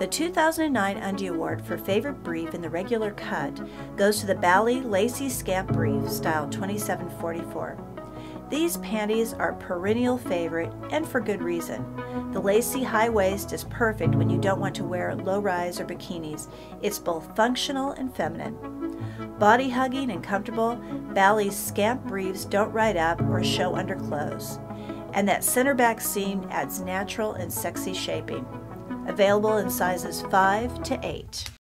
The 2009 Undie Award for Favorite Brief in the Regular Cut goes to the Bali Lacy Scamp Brief, style 2744. These panties are a perennial favorite, and for good reason. The lacy high waist is perfect when you don't want to wear low-rise or bikinis. It's both functional and feminine. Body hugging and comfortable, Bali's scamp briefs don't ride up or show underclothes. And that center back seam adds natural and sexy shaping. Available in sizes 5 to 8.